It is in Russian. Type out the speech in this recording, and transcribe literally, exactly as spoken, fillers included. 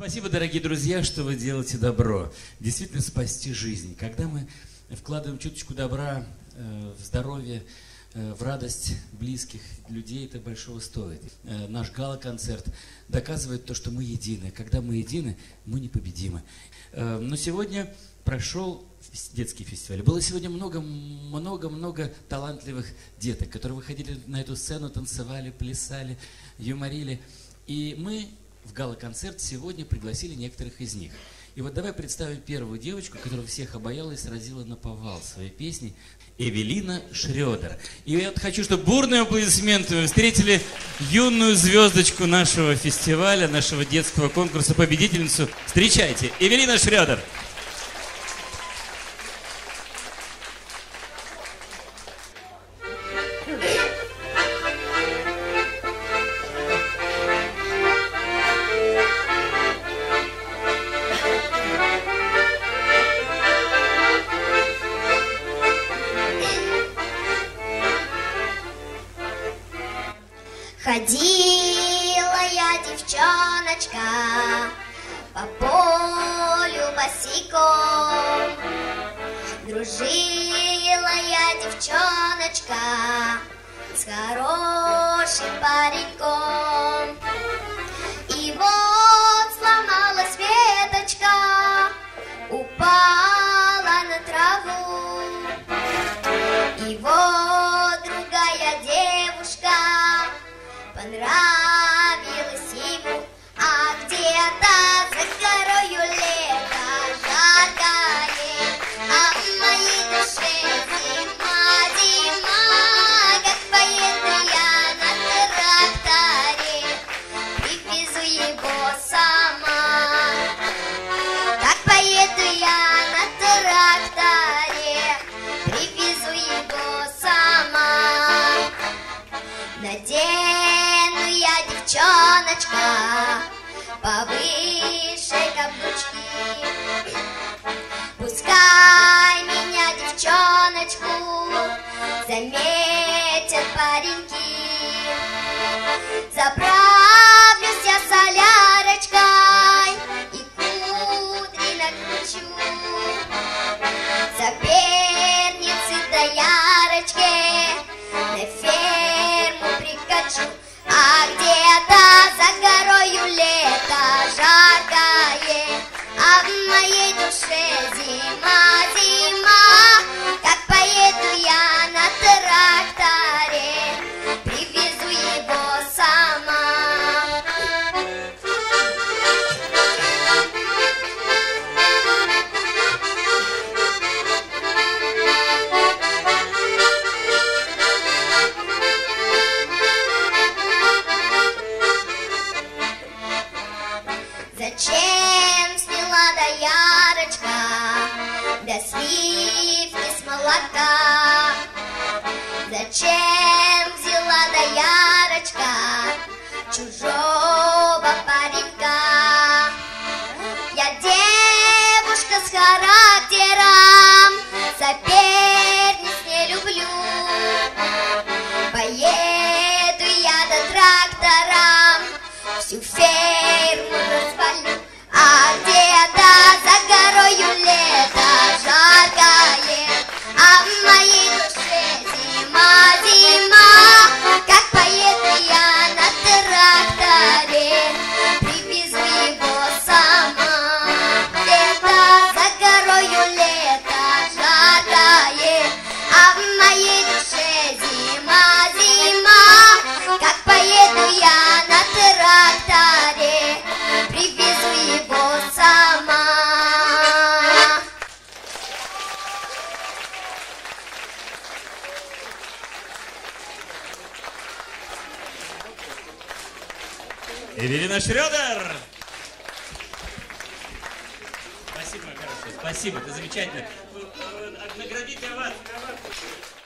Спасибо, дорогие друзья, что вы делаете добро. Действительно спасти жизнь. Когда мы вкладываем чуточку добра э, в здоровье, э, в радость близких людей, это большого стоит. Э, наш гала-концерт доказывает то, что мы едины. Когда мы едины, мы непобедимы. Э, но сегодня прошел детский фестиваль. Было сегодня много-много-много талантливых деток, которые выходили на эту сцену, танцевали, плясали, юморили. И мы в гала-концерт сегодня пригласили некоторых из них. И вот давай представим первую девочку, которая всех обаяла и сразила наповал своей песней. Эвелина Шрёдер. И я вот хочу, чтобы бурные аплодисменты вы встретили юную звездочку нашего фестиваля, нашего детского конкурса, победительницу. Встречайте, Эвелина Шрёдер. Ходила я, девчоночка, по полю босиком. Дружила я, девчоночка, с хорошим пареньком. И вот сломалась веточка, упала на траву. И вот другая девушка понравилось ему, а где-то за горою лето жаркое, а в моей душе зима, зима. Как поеду я на тракторе, привезу его сама. Как поеду я на тракторе, привезу его сама. Надену я, девчоночка, повыше каблучки. Пускай меня, девчоночку, заметят пареньки. Заправлюсь я солярочкой и кудри накручу. Соперницы доярочки на ферму прикачу. А где-то за горою лето жаркое, а в моей душе зима, зима. Как поеду я на тракторе, привезу его сама. Зачем сняла доярочка до сливки с молока? Зачем взяла доярочка чужого паренька? Я девушка с характером, соперниц не люблю. Поеду я до трактором, всю ферму развалю. А где-то за горою лето жаркое, а в моей душе зима, зима. Как поеду я на тракторе, привезу его сама. Где-то за горою лето жаркое, а в моей душе зима, зима. Как поеду я на тракторе, привезу его сама. Эвелина Шрёдер! Спасибо, моя хорошая, спасибо, это замечательно. Наградите вас.